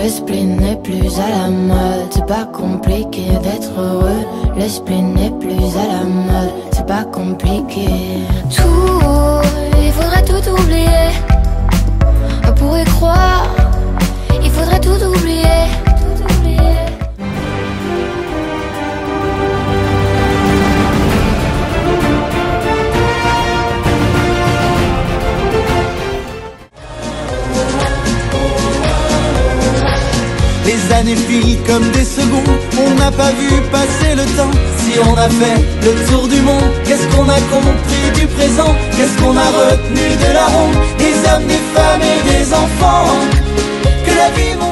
spleen n'est plus à la mode. C'est pas compliqué d'être heureux. Le spleen n'est plus à la mode. C'est pas compliqué. Tout, il faudrait tout oublier. Pour y croire, il faudrait tout oublier. Les années filent comme des secondes, on n'a pas vu passer le temps. Si on a fait le tour du monde, qu'est-ce qu'on a compris du présent? Qu'est-ce qu'on a retenu de la ronde? Des hommes, des femmes et des enfants. Que la vie